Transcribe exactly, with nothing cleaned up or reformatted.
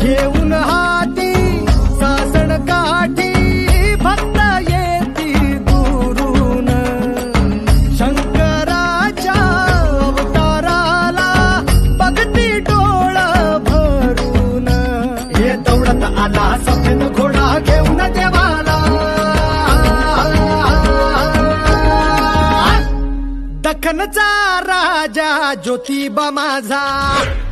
घेऊन हाती सासण काठी भक्त येती दुरून शंकराच्या अवताराला बघती डोळ भरून हे दौडत आला सफेद घोडा घेऊन देवाला दख्खनचा राजा ज्योतिबा माझा